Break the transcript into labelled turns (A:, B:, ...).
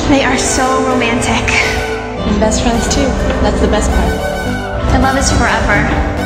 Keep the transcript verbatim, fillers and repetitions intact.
A: They are so romantic.
B: And best friends too. That's the best part.
A: And love is forever.